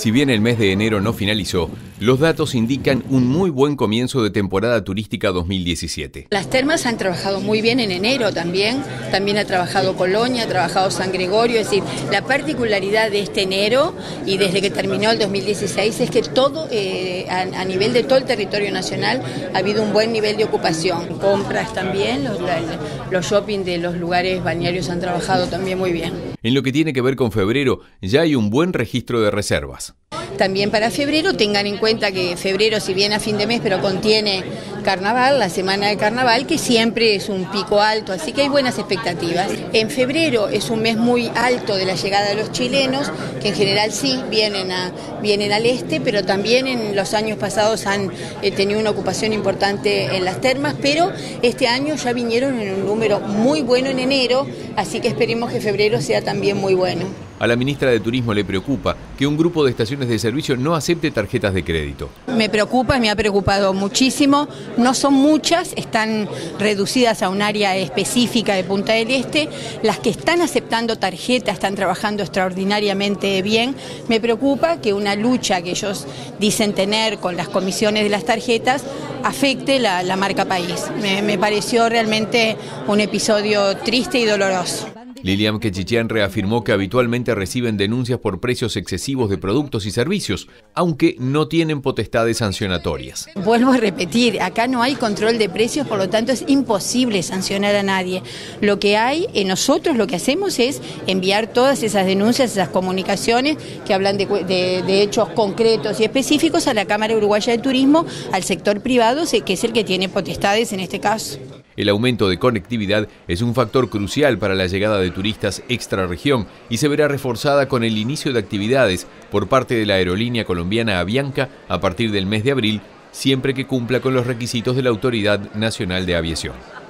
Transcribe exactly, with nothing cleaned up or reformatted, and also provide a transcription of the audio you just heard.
Si bien el mes de enero no finalizó, los datos indican un muy buen comienzo de temporada turística dos mil diecisiete. Las termas han trabajado muy bien en enero también, también ha trabajado Colonia, ha trabajado San Gregorio, es decir, la particularidad de este enero y desde que terminó el dos mil dieciséis es que todo, eh, a, a nivel de todo el territorio nacional, ha habido un buen nivel de ocupación. Compras también, los, la, los shopping de los lugares balnearios han trabajado también muy bien. En lo que tiene que ver con febrero, ya hay un buen registro de reservas. También para febrero, tengan en cuenta que febrero, si bien a fin de mes, pero contiene carnaval, la semana de carnaval, que siempre es un pico alto, así que hay buenas expectativas. En febrero es un mes muy alto de la llegada de los chilenos, que en general sí vienen, a, vienen al este, pero también en los años pasados han eh, tenido una ocupación importante en las termas, pero este año ya vinieron en un número muy bueno en enero, así que esperemos que febrero sea también muy bueno. A la ministra de Turismo le preocupa que un grupo de estaciones de servicio no acepte tarjetas de crédito. Me preocupa, me ha preocupado muchísimo. No son muchas, están reducidas a un área específica de Punta del Este. Las que están aceptando tarjetas están trabajando extraordinariamente bien. Me preocupa que una lucha que ellos dicen tener con las comisiones de las tarjetas afecte la, la marca país. Me, me pareció realmente un episodio triste y doloroso. Lilian Quechichian reafirmó que habitualmente reciben denuncias por precios excesivos de productos y servicios, aunque no tienen potestades sancionatorias. Vuelvo a repetir, acá no hay control de precios, por lo tanto es imposible sancionar a nadie. Lo que hay, eh, nosotros lo que hacemos es enviar todas esas denuncias, esas comunicaciones que hablan de, de, de hechos concretos y específicos a la Cámara Uruguaya de Turismo, al sector privado, que es el que tiene potestades en este caso. El aumento de conectividad es un factor crucial para la llegada de turistas extrarregión y se verá reforzada con el inicio de actividades por parte de la aerolínea colombiana Avianca a partir del mes de abril, siempre que cumpla con los requisitos de la Autoridad Nacional de Aviación.